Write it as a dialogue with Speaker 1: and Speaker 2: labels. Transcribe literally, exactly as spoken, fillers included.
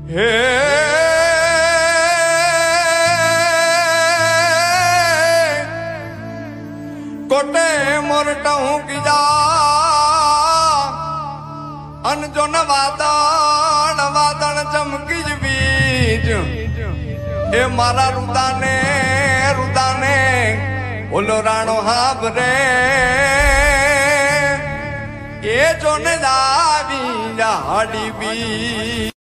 Speaker 1: હે કોટે મોરટા હું કીજા અનજો ન વાદળ વાદળ ચમકી જ બીજ એ મારા રુદાને રુદાને ઓલો રાણો હાબરે એ જો ને દાવી હાડી બી